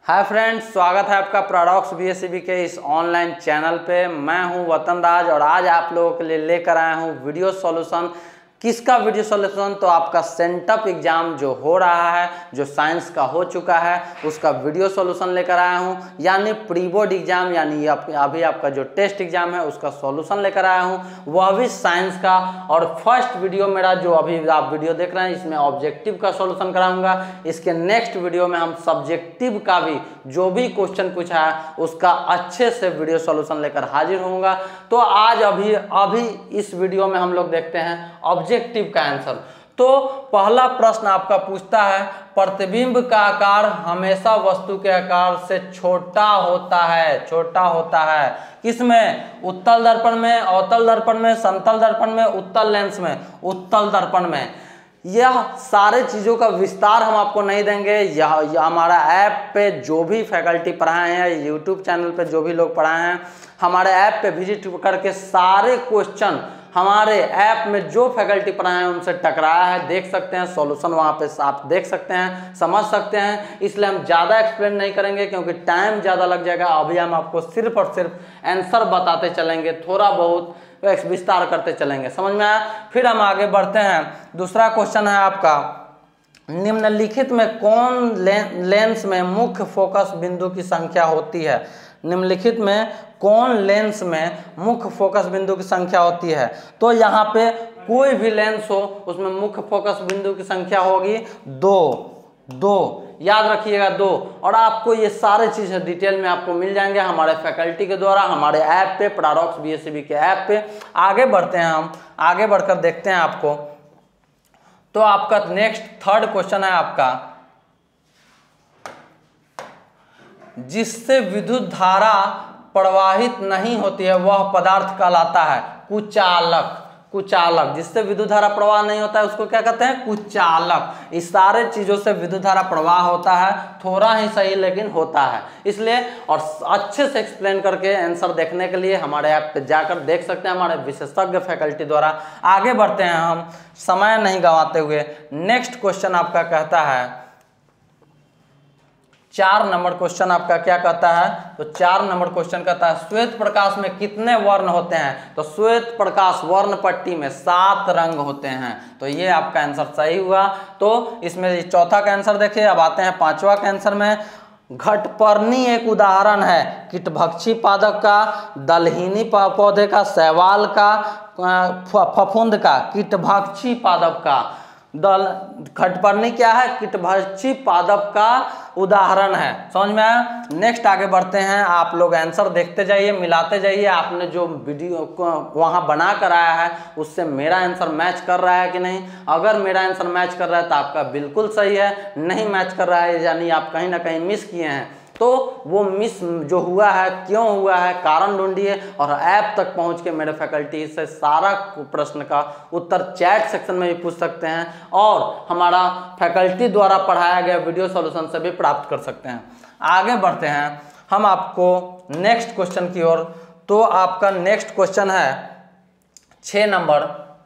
Hi friends, स्वागत है आपका प्ररocks BSCB के इस ऑनलाइन चैनल पे। मैं हूं वतन राज और आज आप लोगों के लिए लेकर आया हूं वीडियो सॉल्यूशन। किसका वीडियो सॉल्यूशन? तो आपका सेंटअप एग्जाम जो हो रहा है, जो साइंस का हो चुका है, उसका वीडियो सॉल्यूशन लेकर आया हूं। यानी प्री बोर्ड एग्जाम, यानी अभी आपका जो टेस्ट एग्जाम है उसका सॉल्यूशन लेकर आया हूं, वह भी साइंस का। और फर्स्ट वीडियो मेरा जो अभी आप वीडियो देख रहे हैं, इसमें ऑब्जेक्टिव का सॉल्यूशन कराऊंगा। इसके नेक्स्ट वीडियो में हम सब्जेक्टिव का भी जो भी क्वेश्चन पूछा है उसका अच्छे से वीडियो सॉल्यूशन लेकर हाजिर होऊंगा। तो आज अभी इस वीडियो में हम लोग देखते हैं ऑब्जेक्टिव का आंसर। तो पहला प्रश्न आपका पूछता है, प्रतिबिंब का आकार हमेशा वस्तु के आकार से छोटा होता है। छोटा होता है किसमें? उत्तल दर्पण में, अवतल दर्पण में, समतल दर्पण में, उत्तल लेंस में, उत्तल दर्पण में। यह सारे चीज़ों का विस्तार हम आपको नहीं देंगे। यह हमारा ऐप पे जो भी फैकल्टी पढ़ाए हैं, यूट्यूब चैनल पे जो भी लोग पढ़ाए हैं, हमारे ऐप पे विजिट करके सारे क्वेश्चन हमारे ऐप में जो फैकल्टी पढ़ाए हैं उनसे टकराया है, देख सकते हैं। सॉल्यूशन वहाँ पे आप देख सकते हैं, समझ सकते हैं। इसलिए हम ज़्यादा एक्सप्लेन नहीं करेंगे क्योंकि टाइम ज़्यादा लग जाएगा। अभी हम आपको सिर्फ और सिर्फ आंसर बताते चलेंगे, थोड़ा बहुत विस्तार करते चलेंगे। समझ में आया? फिर हम आगे बढ़ते हैं। दूसरा क्वेश्चन है आपका, निम्नलिखित में कौन लेंस में मुख्य फोकस बिंदु की संख्या होती है? निम्नलिखित में कौन लेंस में मुख्य फोकस बिंदु की संख्या होती है? तो यहाँ पे कोई भी लेंस हो उसमें मुख्य फोकस बिंदु की संख्या होगी दो। याद रखिएगा 2। और आपको ये सारे चीज़ें डिटेल में आपको मिल जाएंगे हमारे फैकल्टी के द्वारा, हमारे ऐप पे, prarocks BSCB के ऐप पे। आगे बढ़ते हैं, हम आगे बढ़कर देखते हैं आपको। तो आपका नेक्स्ट थर्ड क्वेश्चन है आपका, जिससे विद्युत धारा प्रवाहित नहीं होती है वह पदार्थ कहलाता है कुचालक। कुचालक, जिससे विद्युत धारा प्रवाह नहीं होता है उसको क्या कहते हैं? कुचालक। इस सारे चीजों से विद्युत धारा प्रवाह होता है, थोड़ा ही सही लेकिन होता है। इसलिए और अच्छे से एक्सप्लेन करके आंसर देखने के लिए हमारे ऐप पे जाकर देख सकते हैं हमारे विशेषज्ञ फैकल्टी द्वारा। आगे बढ़ते हैं हम समय नहीं गंवाते हुए। नेक्स्ट क्वेश्चन आपका कहता है, 4 नंबर क्वेश्चन आपका क्या कहता है? तो 4 नंबर क्वेश्चन कहता है, श्वेत प्रकाश में कितने वर्ण होते हैं? तो श्वेत प्रकाश वर्ण पट्टी में 7 रंग होते हैं। तो ये आपका आंसर सही हुआ। तो इसमें चौथा का आंसर देखिए। अब आते हैं पांचवा के आंसर में। घटपर्णी एक उदाहरण है कीटभक्षी पादप का, दलहीनी पौधे का, शैवाल का, फफूंद का, कीटभक्षी पादप का। घटपर्णी क्या है? कीटभक्षी पादप का उदाहरण है। समझ में आया? नेक्स्ट आगे बढ़ते हैं। आप लोग आंसर देखते जाइए, मिलाते जाइए। आपने जो वीडियो को वहां बना कर आया है उससे मेरा आंसर मैच कर रहा है कि नहीं? अगर मेरा आंसर मैच कर रहा है तो आपका बिल्कुल सही है, नहीं मैच कर रहा है यानी आप कहीं ना कहीं मिस किए हैं। तो वो मिस जो हुआ है, क्यों हुआ है, कारण ढूंढिए और ऐप तक पहुंच के मेरे फैकल्टी से सारा प्रश्न का उत्तर चैट सेक्शन में भी पूछ सकते हैं और हमारा फैकल्टी द्वारा पढ़ाया गया वीडियो सॉल्यूशन से भी प्राप्त कर सकते हैं। आगे बढ़ते हैं हम आपको नेक्स्ट क्वेश्चन की ओर। तो आपका नेक्स्ट क्वेश्चन है 6 नंबर,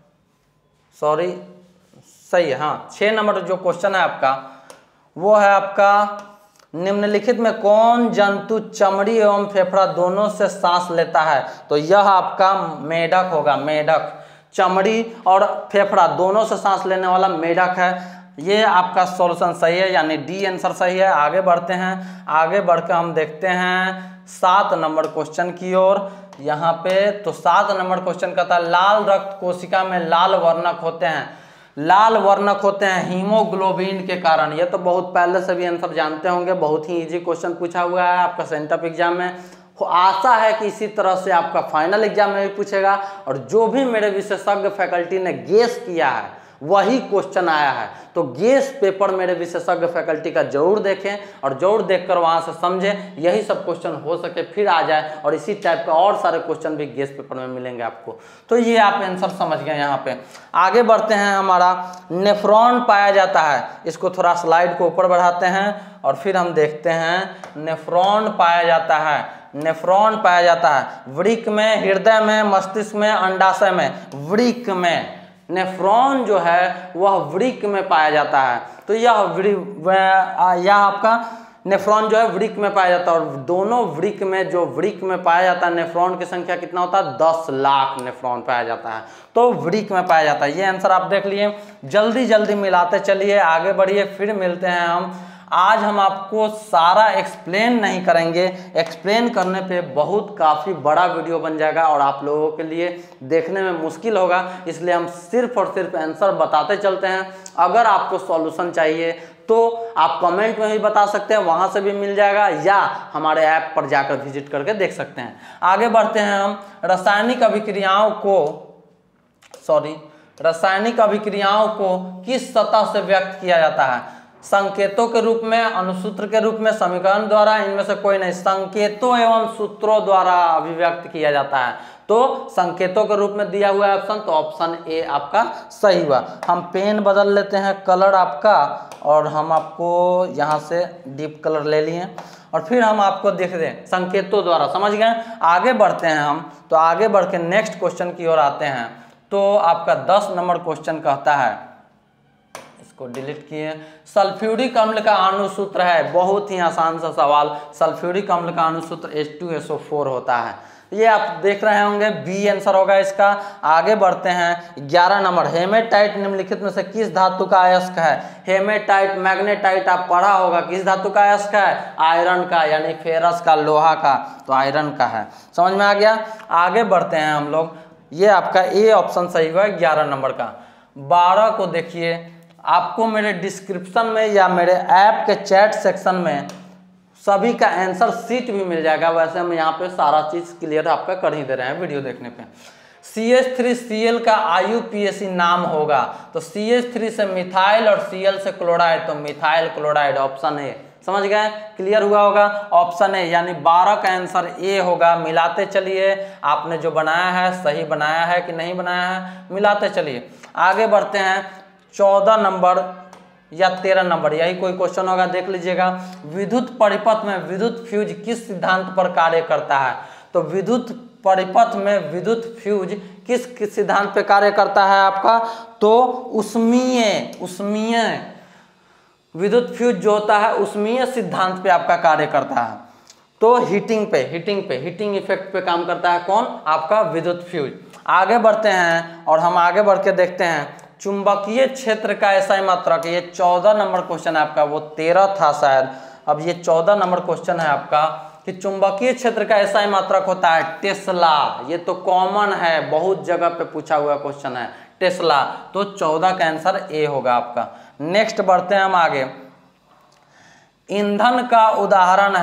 सॉरी सही है, हाँ 6 नंबर जो क्वेश्चन है आपका वो है आपका, निम्नलिखित में कौन जंतु चमड़ी एवं फेफड़ा दोनों से सांस लेता है? तो यह आपका मेढक होगा। मेढक चमड़ी और फेफड़ा दोनों से सांस लेने वाला मेढक है। ये आपका सॉल्यूशन सही है, यानी डी आंसर सही है। आगे बढ़ते हैं। आगे बढ़कर हम देखते हैं 7 नंबर क्वेश्चन की ओर। यहाँ पे तो 7 नंबर क्वेश्चन कहता है, लाल रक्त कोशिका में लाल वर्णक होते हैं। लाल वर्णक होते हैं हीमोग्लोबिन के कारण। ये तो बहुत पहले से भी आंसर जानते होंगे, बहुत ही इजी क्वेश्चन पूछा हुआ है आपका सेंटअप एग्जाम में। आशा है कि इसी तरह से आपका फाइनल एग्जाम में भी पूछेगा और जो भी मेरे विशेषज्ञ फैकल्टी ने गेस किया है वही क्वेश्चन आया है। तो गेस पेपर मेरे विशेषज्ञ फैकल्टी का जरूर देखें और जरूर देखकर वहां से समझें। यही सब क्वेश्चन हो सके फिर आ जाए और इसी टाइप का और सारे क्वेश्चन भी गेस पेपर में मिलेंगे आपको। तो ये आप आंसर समझ गए यहाँ पे। आगे बढ़ते हैं। हमारा नेफ्रॉन पाया जाता है, इसको थोड़ा स्लाइड को ऊपर बढ़ाते हैं और फिर हम देखते हैं नेफ्रॉन पाया जाता है। नेफ्रॉन पाया जाता है वृक्क में, हृदय में, मस्तिष्क में, अंडाशय में। वृक्क में नेफ्रॉन जो है वह वृक्क में पाया जाता है। तो यह आपका नेफ्रॉन जो है वृक्क में पाया जाता है, और दोनों वृक्क में जो वृक्क में पाया जाता है नेफ्रॉन की संख्या कितना होता है, 10 लाख नेफ्रॉन पाया जाता है, तो वृक्क में पाया जाता है। ये आंसर आप देख लिए। जल्दी जल्दी मिलाते चलिए, आगे बढ़िए, फिर मिलते हैं हम। आज हम आपको सारा एक्सप्लेन नहीं करेंगे, एक्सप्लेन करने पे बहुत काफ़ी बड़ा वीडियो बन जाएगा और आप लोगों के लिए देखने में मुश्किल होगा, इसलिए हम सिर्फ और सिर्फ आंसर बताते चलते हैं। अगर आपको सॉल्यूशन चाहिए तो आप कमेंट में भी बता सकते हैं, वहाँ से भी मिल जाएगा, या हमारे ऐप पर जाकर विजिट करके देख सकते हैं। आगे बढ़ते हैं हम। रासायनिक अभिक्रियाओं को किस सतह से व्यक्त किया जाता है? संकेतों के रूप में, अनुसूत्र के रूप में, समीकरण द्वारा, इनमें से कोई नहीं। संकेतों एवं सूत्रों द्वारा अभिव्यक्त किया जाता है, तो संकेतों के रूप में दिया हुआ है ऑप्शन, तो ऑप्शन ए आपका सही हुआ। हम पेन बदल लेते हैं, कलर आपका, और हम आपको यहाँ से डीप कलर ले लिए और फिर हम आपको देख दें संकेतों द्वारा, समझ गए। आगे बढ़ते हैं हम, तो आगे बढ़ के नेक्स्ट क्वेश्चन की ओर आते हैं। तो आपका 10 नंबर क्वेश्चन कहता है, इसको डिलीट किए, सल्फ्यूरिक अम्ल का अणुसूत्र है। बहुत ही आसान सा सवाल। सल्फ्यूरिक अम्ल का अणुसूत्र H2SO4 होता है। ये आप देख रहे होंगे, बी आंसर होगा इसका। आगे बढ़ते हैं। 11 नंबर, हेमेटाइट निम्नलिखित में से किस धातु का अयस्क है? हेमेटाइट, मैग्नेटाइट आप पढ़ा होगा, किस धातु का अयस्क है? आयरन का, यानी फेरस का, लोहा का, तो आयरन का है। समझ में आ गया। आगे बढ़ते हैं हम लोग। ये आपका ए ऑप्शन सही हुआ 11 नंबर का। 12 को देखिए, आपको मेरे डिस्क्रिप्शन में या मेरे ऐप के चैट सेक्शन में सभी का आंसर शीट भी मिल जाएगा। वैसे हम यहाँ पे सारा चीज़ क्लियर आपका कर ही दे रहे हैं वीडियो देखने पे। CH3Cl का IUPAC नाम होगा, तो CH3 से मिथाइल और Cl से क्लोराइड, तो मिथाइल क्लोराइड, ऑप्शन ए। समझ गए, क्लियर हुआ होगा, ऑप्शन ए, यानी 12 का आंसर ए होगा। मिलाते चलिए, आपने जो बनाया है सही बनाया है कि नहीं बनाया है, मिलाते चलिए। आगे बढ़ते हैं। 14 नंबर या 13 नंबर, यही कोई क्वेश्चन होगा, देख लीजिएगा। विद्युत परिपथ में विद्युत फ्यूज किस सिद्धांत पर कार्य करता है? तो विद्युत परिपथ में विद्युत फ्यूज किस सिद्धांत पे कार्य करता है आपका? तो उष्मीय विद्युत फ्यूज जो होता है उष्मीय सिद्धांत पे आपका कार्य करता है। तो हीटिंग इफेक्ट पे काम करता है कौन? आपका विद्युत फ्यूज। आगे बढ़ते हैं और हम आगे बढ़ के देखते हैं चुंबकीय क्षेत्र का एसआई मात्रक। ये 14 नंबर क्वेश्चन है आपका, वो 13 था शायद, अब ये 14 नंबर क्वेश्चन है आपका कि चुंबकीय क्षेत्र का एसआई मात्रक होता है टेस्ला। ये तो कॉमन है, बहुत जगह पे पूछा हुआ क्वेश्चन है, टेस्ला। तो 14 का आंसर ए होगा आपका। नेक्स्ट बढ़ते हैं हम आगे। ईंधन का उदाहरण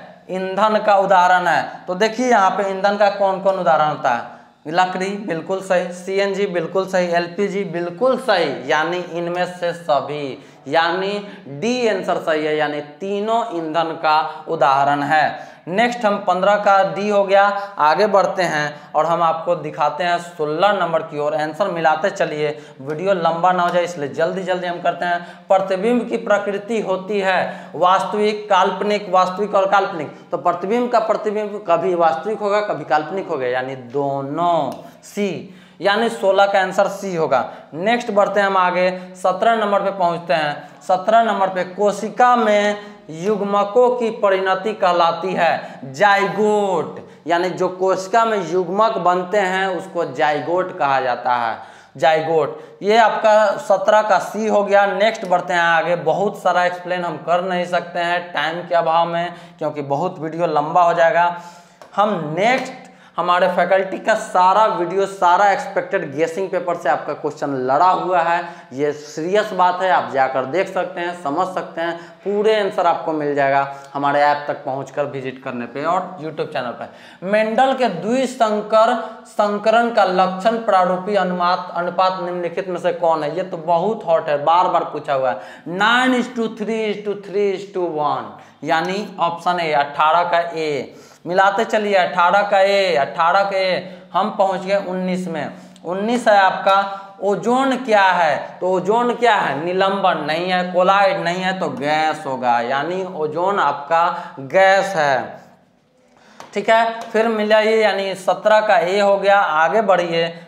है, तो देखिए यहाँ पे ईंधन का कौन कौन उदाहरण होता है? लकड़ी बिल्कुल सही, CNG बिल्कुल सही, LPG बिल्कुल सही, यानी इनमें से सभी, यानी डी आंसर सही है, यानी तीनों ईंधन का उदाहरण है। नेक्स्ट हम 15 का डी हो गया। आगे बढ़ते हैं और हम आपको दिखाते हैं 16 नंबर की ओर। आंसर मिलाते चलिए, वीडियो लंबा ना हो जाए इसलिए जल्दी जल्दी हम करते हैं। प्रतिबिंब की प्रकृति होती है वास्तविक, काल्पनिक, वास्तविक और काल्पनिक। तो प्रतिबिंब का प्रतिबिंब कभी वास्तविक होगा कभी काल्पनिक होगा, यानी दोनों, सी, यानी 16 का आंसर सी होगा। नेक्स्ट बढ़ते हैं हम आगे, 17 नंबर पे पहुंचते हैं। 17 नंबर पे कोशिका में युग्मकों की परिणति कहलाती है जाइगोट, यानी जो कोशिका में युग्मक बनते हैं उसको जाइगोट कहा जाता है, जाइगोट। ये आपका 17 का सी हो गया। नेक्स्ट बढ़ते हैं आगे। बहुत सारा एक्सप्लेन हम कर नहीं सकते हैं टाइम के अभाव में, क्योंकि बहुत वीडियो लंबा हो जाएगा। हम नेक्स्ट हमारे फैकल्टी का सारा वीडियो, सारा एक्सपेक्टेड गेसिंग पेपर से आपका क्वेश्चन लड़ा हुआ है। ये सीरियस बात है, आप जाकर देख सकते हैं, समझ सकते हैं, पूरे आंसर आपको मिल जाएगा हमारे ऐप तक पहुंचकर विजिट करने पे और यूट्यूब चैनल पे। मेंडल के द्विसंकर संकरण का लक्षण प्रारूपी अनुपात निम्नलिखित में से कौन है? ये तो बहुत हॉट है, बार बार पूछा हुआ है। 9:3:3:1, यानी ऑप्शन ए 18 का ए। मिलाते चलिए, 18 का ए, हम पहुंच गए 19 में। 19 है आपका ओजोन क्या है? तो ओजोन क्या है? निलंबन नहीं है, कोलाइड नहीं है, तो गैस होगा, यानी ओजोन आपका गैस है। ठीक है, फिर मिला ये, यानी 17 का ए हो गया। आगे बढ़िए,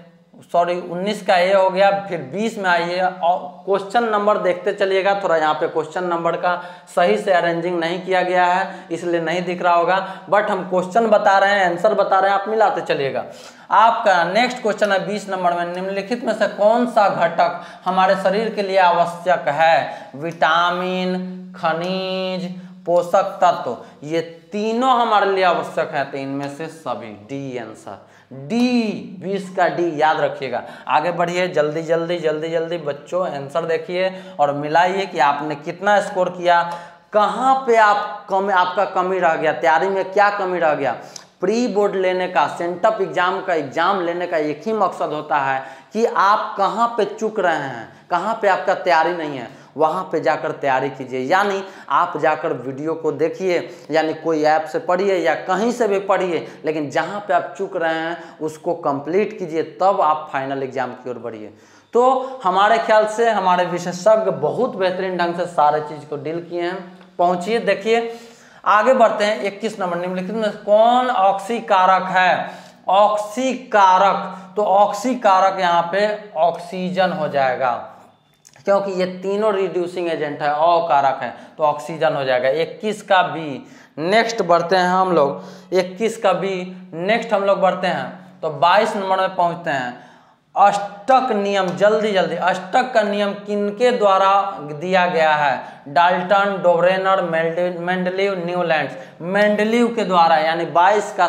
सॉरी 19 का ये हो गया। फिर 20 में आइए और क्वेश्चन नंबर देखते चलिएगा। थोड़ा यहाँ पे क्वेश्चन नंबर का सही से अरेंजिंग नहीं किया गया है इसलिए नहीं दिख रहा होगा, बट हम क्वेश्चन बता रहे हैं, आंसर बता रहे हैं, आप मिलाते चलिएगा। आपका नेक्स्ट क्वेश्चन है 20 नंबर में, निम्नलिखित में से कौन सा घटक हमारे शरीर के लिए आवश्यक है? विटामिन, खनिज, पोषक तत्व, ये तीनों हमारे लिए आवश्यक है। तो इनमें से सभी, डी आंसर, डी 20 का डी याद रखिएगा। आगे बढ़िए जल्दी जल्दी जल्दी जल्दी बच्चों, आंसर देखिए और मिलाइए कि आपने कितना स्कोर किया, कहाँ पे आपका कमी रह गया, तैयारी में क्या कमी रह गया। प्री बोर्ड लेने का, सेंटअप एग्जाम का एग्जाम लेने का एक ही मकसद होता है कि आप कहाँ पे चूक रहे हैं, कहाँ पे आपका तैयारी नहीं है, वहाँ पे जाकर तैयारी कीजिए। यानी आप जाकर वीडियो को देखिए, यानी कोई ऐप से पढ़िए या कहीं से भी पढ़िए, लेकिन जहाँ पे आप चूक रहे हैं उसको कंप्लीट कीजिए, तब आप फाइनल एग्जाम की ओर बढ़िए। तो हमारे ख्याल से हमारे विशेषज्ञ बहुत बेहतरीन ढंग से सारे चीज़ को डील किए हैं। पहुँचिए, देखिए आगे बढ़ते हैं। 21 नंबर, निम्नलिखित में कौन ऑक्सीकारक है? ऑक्सीकारक, तो ऑक्सीकारक यहाँ पे ऑक्सीजन हो जाएगा, क्योंकि ये तीनों रिड्यूसिंग एजेंट है, अकारक है, तो ऑक्सीजन हो जाएगा। 21 का बी। नेक्स्ट बढ़ते हैं हम लोग, 21 का बी। नेक्स्ट हम लोग बढ़ते हैं तो 22 नंबर में पहुंचते हैं। अष्टक नियम, जल्दी जल्दी, अष्टक का नियम किनके द्वारा दिया गया है? Dalton, Dobereiner, Mendeleev, Newlands. Mendeleev के द्वारा, यानी 22 का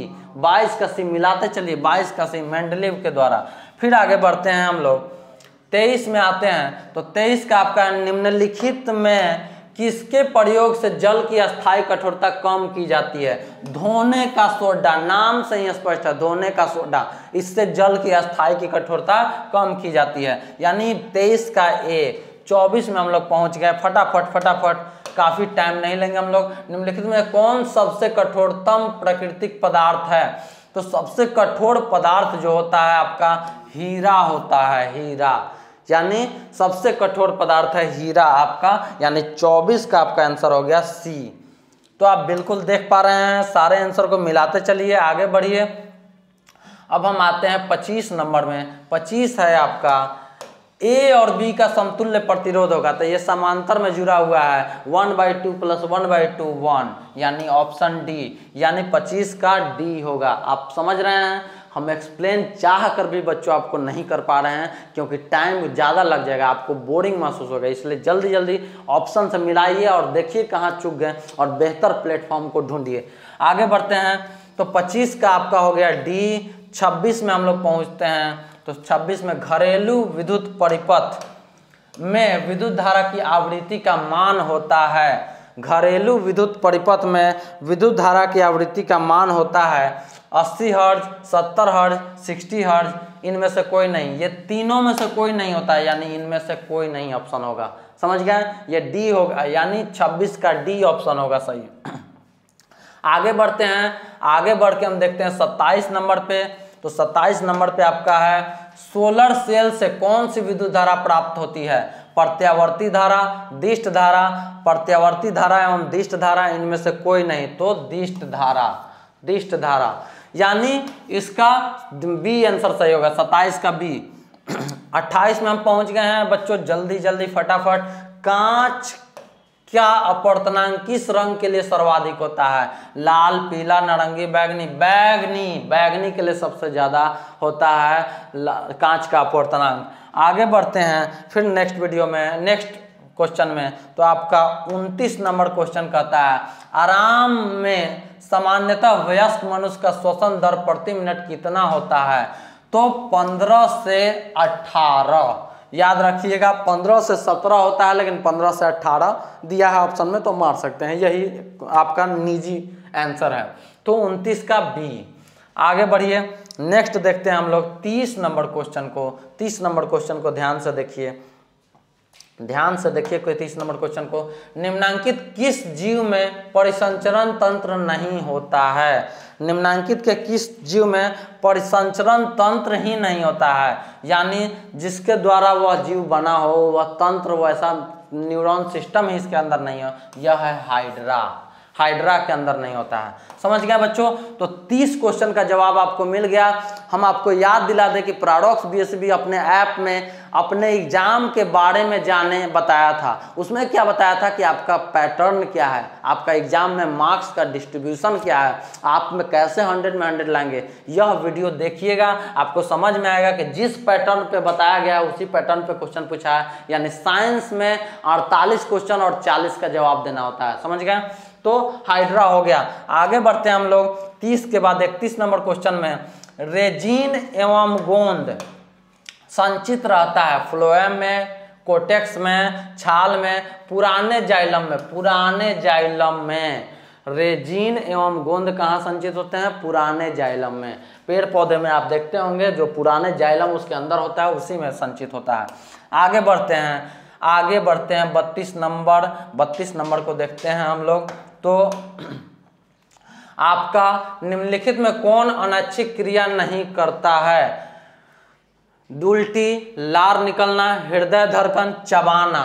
सी मिलाते चलिए, 22 का सी मेंडलीव के द्वारा। फिर आगे बढ़ते हैं हम लोग 23 में आते हैं तो 23 का आपका, निम्नलिखित में किसके प्रयोग से जल की अस्थायी कठोरता कम की जाती है? धोने का सोडा, नाम से ही स्पष्ट है, धोने का सोडा, इससे जल की अस्थायी की कठोरता कम की जाती है। यानी 23 का ए। 24 में हम लोग पहुंच गए, फटाफट फटाफट, काफी टाइम नहीं लेंगे हम लोग। निम्नलिखित में कौन सबसे कठोरतम प्राकृतिक पदार्थ है? तो सबसे कठोर पदार्थ जो होता है आपका हीरा होता है, हीरा, यानी सबसे कठोर पदार्थ है हीरा आपका, यानी 24 का आपका आंसर हो गया सी। तो आप बिल्कुल देख पा रहे हैं, सारे आंसर को मिलाते चलिए, आगे बढ़िए। अब हम आते हैं 25 नंबर में। 25 है आपका, ए और बी का समतुल्य प्रतिरोध होगा, तो ये समांतर में जुड़ा हुआ है, 1/2 + 1/2 1, यानी ऑप्शन डी, यानी 25 का डी होगा। आप समझ रहे हैं, हम एक्सप्लेन चाह कर भी बच्चों आपको नहीं कर पा रहे हैं क्योंकि टाइम ज़्यादा लग जाएगा, आपको बोरिंग महसूस होगा, इसलिए जल्दी जल्दी ऑप्शन से मिलाइए और देखिए कहाँ चूक गए और बेहतर प्लेटफॉर्म को ढूंढिए। आगे बढ़ते हैं तो 25 का आपका हो गया डी। 26 में हम लोग पहुँचते हैं तो 26 में घरेलू विद्युत परिपथ में विद्युत धारा की आवृत्ति का मान होता है। घरेलू विद्युत परिपथ में विद्युत धारा की आवृत्ति का मान होता है 80 हर्ज, 70 हर्ज, 60 हर्ज, इनमें से कोई नहीं, ये तीनों में से कोई नहीं होता है, यानी इनमें से कोई नहीं ऑप्शन होगा। समझ गए, ये डी होगा, यानी 26 का डी ऑप्शन होगा सही। आगे बढ़ते हैं, आगे बढ़ के हम देखते हैं 27 नंबर पे। तो 27 नंबर पे आपका है, सोलर सेल से कौन सी विद्युत धारा प्राप्त होती है? प्रत्यावर्ती धारा, दिष्ट धारा, प्रत्यावर्ती धारा एवं दिष्ट धारा, इनमें से कोई नहीं, तो दिष्ट धारा, दिष्ट धारा, यानी इसका बी आंसर सही होगा, 27 का बी। 28 में हम पहुंच गए हैं बच्चों, जल्दी जल्दी फटाफट। कांच क्या अपवर्तनांक किस रंग के लिए सर्वाधिक होता है? लाल, पीला, नारंगी, बैगनी। बैगनी, बैगनी के लिए सबसे ज्यादा होता है कांच का अपवर्तनांक। आगे बढ़ते हैं फिर नेक्स्ट वीडियो में, नेक्स्ट क्वेश्चन में। तो आपका 29 नंबर क्वेश्चन कहता है, आराम में सामान्यतः वयस्क मनुष्य का श्वसन दर प्रति मिनट कितना होता है? तो 15 से 18, याद रखिएगा 15 से 17 होता है, लेकिन 15 से 18 दिया है ऑप्शन में, तो मार सकते हैं, यही आपका निजी आंसर है। तो 29 का बी। आगे बढ़िए, नेक्स्ट देखते हैं हम लोग 30 नंबर क्वेश्चन को। 30 नंबर क्वेश्चन को ध्यान से देखिए, ध्यान से देखिए कोई 30 नंबर क्वेश्चन को। निम्नांकित किस जीव में परिसंचरण तंत्र नहीं होता है? निम्नांकित के किस जीव में परिसंचरण तंत्र ही नहीं होता है, यानी जिसके द्वारा वह जीव बना हो, वह तंत्र, वैसा न्यूरॉन सिस्टम ही इसके अंदर नहीं हो, यह है हाइड्रा। हाइड्रा के अंदर नहीं होता है। समझ गया बच्चों? तो 30 क्वेश्चन का जवाब आपको मिल गया। हम आपको याद दिला दें कि प्रारॉक्स बीएसबी अपने ऐप में अपने एग्जाम के बारे में बताया था। उसमें क्या बताया था कि आपका पैटर्न क्या है, आपका एग्जाम में मार्क्स का डिस्ट्रीब्यूशन क्या है, आप में कैसे 100 में 100 लाएंगे। यह वीडियो देखिएगा, आपको समझ में आएगा कि जिस पैटर्न पे बताया गया है उसी पैटर्न पे क्वेश्चन पूछा है। यानी साइंस में 48 क्वेश्चन और 40 का जवाब देना होता है। समझ गए? तो हाइड्रा हो गया। आगे बढ़ते हैं हम लोग 30 के बाद 31 नंबर क्वेश्चन में, रेजिन एवं गोंद संचित रहता है फ्लोएम में, कोटेक्स में, छाल में, पुराने जाइलम में। रेजिन एवं गोंद कहाँ संचित होते हैं? पुराने जाइलम में। पेड़ पौधे में आप देखते होंगे जो पुराने जाइलम उसके अंदर होता है उसी में संचित होता है। आगे बढ़ते हैं 32 नंबर को देखते हैं हम लोग। तो आपका निम्नलिखित में कौन अनैच्छिक क्रिया नहीं करता है? उल्टी, लार निकलना, हृदय धड़कन, चबाना।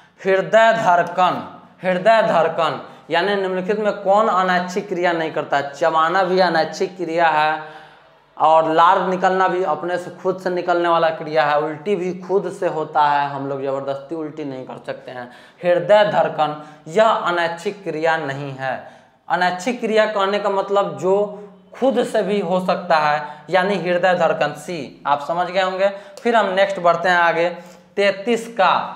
हृदय धड़कन यानी निम्नलिखित में कौन अनैच्छिक क्रिया नहीं करता? चबाना भी अनैच्छिक क्रिया है और लार निकलना भी अपने से खुद से निकलने वाला क्रिया है। उल्टी भी खुद से होता है, हम लोग जबरदस्ती उल्टी नहीं कर सकते हैं। हृदय धड़कन यह अनैच्छिक क्रिया नहीं है। अनैच्छिक क्रिया कहने का मतलब जो खुद से भी हो सकता है, यानी हृदय धड़कन सी। आप समझ गए होंगे। फिर हम नेक्स्ट बढ़ते हैं आगे 33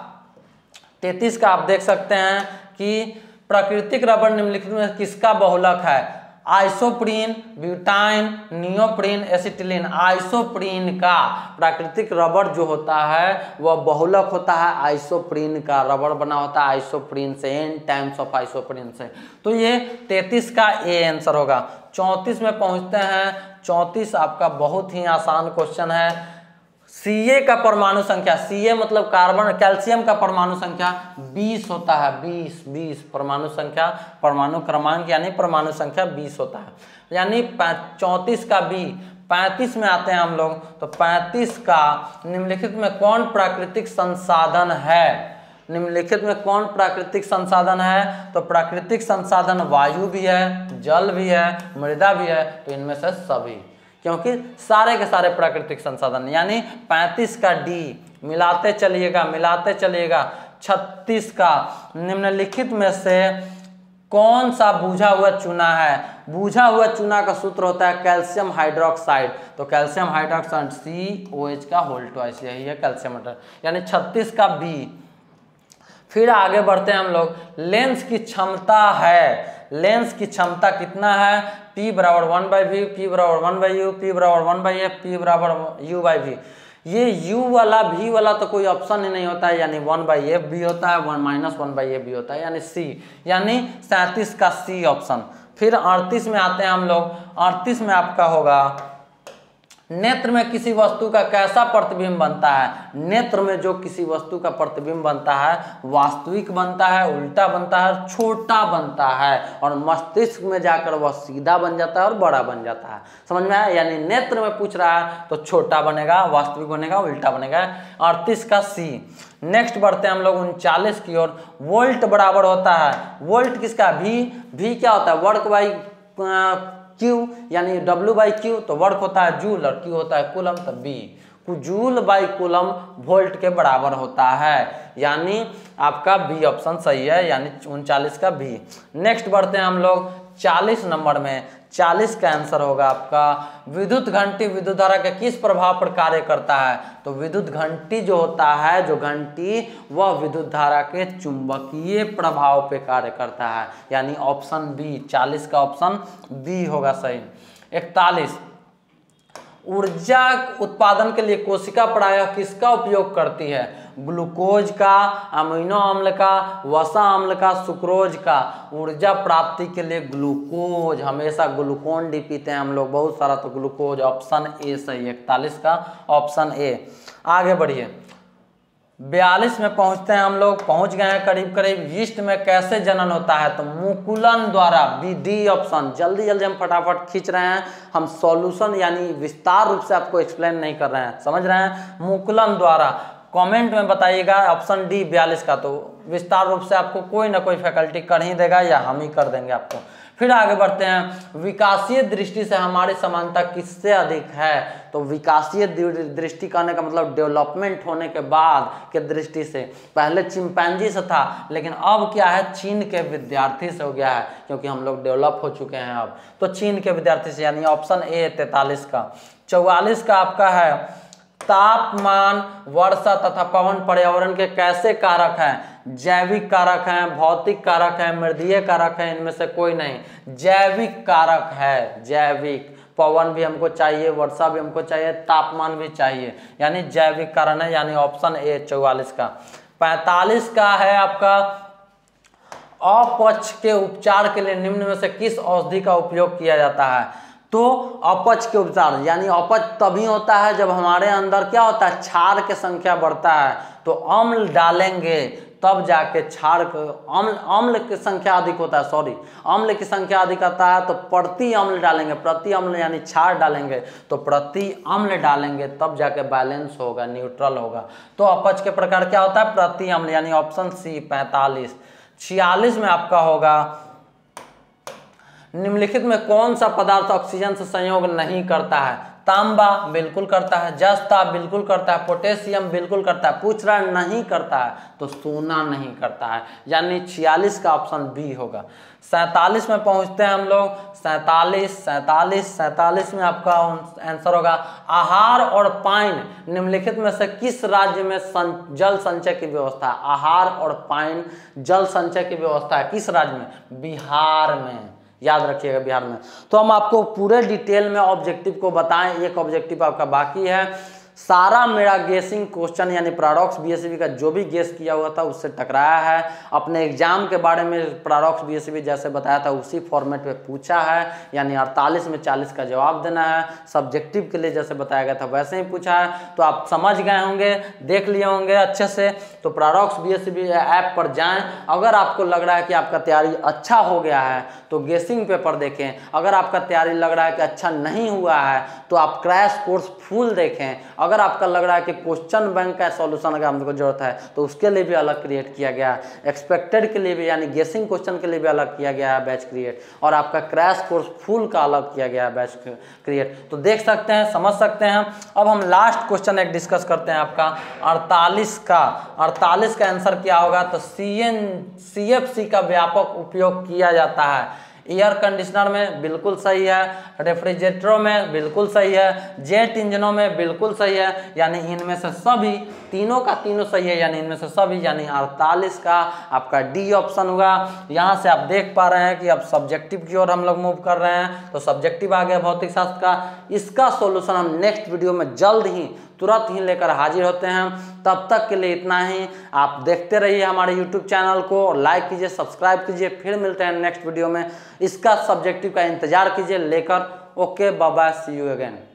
का आप देख सकते हैं कि प्राकृतिक रबर निम्नलिखित में किसका बहुलक है? Isoprene, butyne, neoprene, acetylene. Isoprene का प्राकृतिक रबर जो होता है वह बहुलक होता है आइसोप्रीन का। रबर बना होता है आइसोप्रीन से, n टाइम्स ऑफ आइसोप्रीन से। तो ये 33 का ए आंसर होगा। 34 में पहुंचते हैं। 34 आपका बहुत ही आसान क्वेश्चन है। Ca का परमाणु संख्या, Ca मतलब कार्बन, कैल्शियम का परमाणु संख्या 20 होता है। 20 परमाणु संख्या, परमाणु क्रमांक यानी परमाणु संख्या 20 होता है। यानी 34 का बी। 35 में आते हैं हम लोग। तो 35 का निम्नलिखित में कौन प्राकृतिक संसाधन है? निम्नलिखित में कौन प्राकृतिक संसाधन है? तो प्राकृतिक संसाधन वायु भी है, जल भी है, मृदा भी है। तो इनमें से सभी, क्योंकि सारे के सारे प्राकृतिक संसाधन। यानी 35 का डी। मिलाते चलिएगा। 36 का निम्नलिखित में से कौन सा बुझा हुआ चूना है? बुझा हुआ चूना का सूत्र होता है कैल्शियम हाइड्रोक्साइड। तो कैल्शियम हाइड्रोक्साइड COH का होल ट्वाइस, यही है कैल्शियम हाइड्रोक्साइड। यानी 36 का बी। फिर आगे बढ़ते हैं हम लोग। लेंस की क्षमता है, लेंस की क्षमता कितना है? P बराबर 1/v, P बराबर 1/u, P बराबर 1/f, P बराबर u/v। ये u वाला v वाला तो कोई ऑप्शन ही नहीं होता है, यानी 1/f भी होता है, 1-1/f भी होता है, यानी c। यानी 37 का c ऑप्शन। फिर 38 में आते हैं हम लोग। 38 में आपका होगा नेत्र में किसी वस्तु का कैसा प्रतिबिंब बनता है? नेत्र में जो किसी वस्तु का प्रतिबिंब बनता है वास्तविक बनता है, उल्टा बनता है, छोटा बनता है, और मस्तिष्क में जाकर वह सीधा बन जाता है और बड़ा बन जाता है। समझ में आया? यानी नेत्र में पूछ रहा है तो छोटा बनेगा, वास्तविक बनेगा, उल्टा बनेगा। 38 का सी। नेक्स्ट बढ़ते हैं हम लोग 39 की ओर। वोल्ट बराबर होता है, वोल्ट किसका? भी क्या होता है? वर्क बाई Q, यानी W/Q। तो वर्क होता है जूल और Q होता है कूलम। तो B joule by coulomb volt के बराबर होता है। यानी आपका बी ऑप्शन सही है, यानी 39 का बी। नेक्स्ट बढ़ते हैं हम लोग 40 नंबर में। 40 का आंसर होगा आपका विद्युत घंटी विद्युत धारा के किस प्रभाव पर कार्य करता है? तो विद्युत घंटी जो होता है, जो घंटी, वह विद्युत धारा के चुंबकीय प्रभाव पे कार्य करता है। यानी ऑप्शन बी, 40 का ऑप्शन बी होगा सही। 41 ऊर्जा उत्पादन के लिए कोशिका प्रायः किसका उपयोग करती है? ग्लूकोज का, अमीनो अम्ल का, वसा अम्ल का, सुक्रोज का। ऊर्जा प्राप्ति के लिए ग्लूकोज, हमेशा ग्लूकोन डी पीते हैं हम लोग बहुत सारा, तो ग्लूकोज ऑप्शन ए सही। 41 का ऑप्शन ए। आगे बढ़िए 42 में पहुंचते हैं हम लोग, पहुंच गए हैं करीब करीब। यीस्ट में कैसे जनन होता है? तो मुकुलन द्वारा, बी डी ऑप्शन। जल्दी जल्दी हम फटाफट खींच रहे हैं, हम सॉल्यूशन यानी विस्तार रूप से आपको एक्सप्लेन नहीं कर रहे हैं, समझ रहे हैं? मुकुलन द्वारा। कमेंट में बताइएगा ऑप्शन डी 42 का। तो विस्तार रूप से आपको कोई ना कोई फैकल्टी कर ही देगा या हम ही कर देंगे आपको। फिर आगे बढ़ते हैं, विकासीय दृष्टि से हमारी समानता किससे अधिक है? तो विकासीय दृष्टि कहने का मतलब डेवलपमेंट होने के बाद के दृष्टि से, पहले चिंपैंजी से था लेकिन अब क्या है, चीन के विद्यार्थी से हो गया है, क्योंकि हम लोग डेवलप हो चुके हैं अब। तो चीन के विद्यार्थी से, यानी ऑप्शन ए 43 का। 44 का आपका है, तापमान, वर्षा तथा पवन पर्यावरण के कैसे कारक हैं? जैविक कारक हैं, भौतिक कारक हैं, मृदीय कारक हैं, इनमें से कोई नहीं। जैविक कारक है, जैविक। पवन भी हमको चाहिए, वर्षा भी हमको चाहिए, तापमान भी चाहिए, यानी जैविक कारण है, यानी ऑप्शन ए 44 का। 45 का है आपका, अपच के उपचार के लिए निम्न में से किस औषधि का उपयोग किया जाता है? तो अपच के उपचार, यानी अपच तभी होता है जब हमारे अंदर क्या होता है, क्षार की संख्या बढ़ता है, तो अम्ल डालेंगे तब जाके क्षार, अम्ल की संख्या अधिक होता है, सॉरी, अम्ल की संख्या अधिक आता है तो प्रति अम्ल डालेंगे, प्रति अम्ल यानी क्षार डालेंगे, तो प्रति अम्ल डालेंगे तब जाके बैलेंस होगा, न्यूट्रल होगा। तो अपच के प्रकार क्या होता है, प्रति अम्ल, यानी ऑप्शन सी 45। 46 में आपका होगा, निम्नलिखित में कौन सा पदार्थ ऑक्सीजन से संयोग नहीं करता है? तांबा बिल्कुल करता है, जस्ता बिल्कुल करता है, पोटेशियम बिल्कुल करता है, पूछ रहा नहीं करता है तो सोना नहीं करता है, यानी 46 का ऑप्शन बी होगा। 47 में पहुंचते हैं हम लोग, 47 में आपका आंसर होगा, आहार और पानी निम्नलिखित में से किस राज्य में जल संचय की व्यवस्था है? आहार और पानी जल संचय की व्यवस्था है किस राज्य में? बिहार में, याद रखिएगा, बिहार में। तो हम आपको पूरे डिटेल में ऑब्जेक्टिव को बताएं, एक ऑब्जेक्टिव आपका बाकी है। सारा मेरा गेसिंग क्वेश्चन यानी प्रारॉक्स बीएससीबी का जो भी गेस किया हुआ था उससे टकराया है। अपने एग्जाम के बारे में प्रारॉक्स बीएससीबी जैसे बताया था उसी फॉर्मेट में पूछा है, यानी 48 में 40 का जवाब देना है। सब्जेक्टिव के लिए जैसे बताया गया था वैसे ही पूछा है, तो आप समझ गए होंगे, देख लिए होंगे अच्छे से। तो प्रारॉक्स बीएससीबी ऐप पर जाएं। अगर आपको लग रहा है कि आपका तैयारी अच्छा हो गया है तो गेसिंग पेपर देखें। अगर आपका तैयारी लग रहा है कि अच्छा नहीं हुआ है तो आप क्रैश कोर्स फुल देखें। अगर आपका लग रहा है कि क्वेश्चन बैंक का सॉल्यूशन अगर हमको जरूरत है तो उसके लिए भी अलग क्रिएट किया गया है, एक्सपेक्टेड के लिए भी यानी गेसिंग क्वेश्चन के लिए भी अलग किया गया है बैच क्रिएट, और आपका क्रैश कोर्स फुल का अलग किया गया है बैच क्रिएट। तो देख सकते हैं, समझ सकते हैं। अब हम लास्ट क्वेश्चन एक डिस्कस करते हैं आपका 48 का आंसर क्या होगा? तो CFC का व्यापक उपयोग किया जाता है। एयर कंडीशनर में बिल्कुल सही है, रेफ्रिजरेटरों में बिल्कुल सही है, जेट इंजनों में बिल्कुल सही है, यानी इनमें से सभी तीनों का तीनों सही है, यानी इनमें से सभी, यानी 48 का आपका डी ऑप्शन होगा। यहाँ से आप देख पा रहे हैं कि अब सब्जेक्टिव की ओर हम लोग मूव कर रहे हैं। तो सब्जेक्टिव आ गया भौतिक शास्त्र का, इसका सॉल्यूशन हम नेक्स्ट वीडियो में जल्द ही तुरंत ही लेकर हाजिर होते हैं। तब तक के लिए इतना ही। आप देखते रहिए हमारे YouTube चैनल को, लाइक कीजिए, सब्सक्राइब कीजिए। फिर मिलते हैं नेक्स्ट वीडियो में, इसका सब्जेक्टिव का इंतजार कीजिए लेकर। Okay, bye bye, see you again.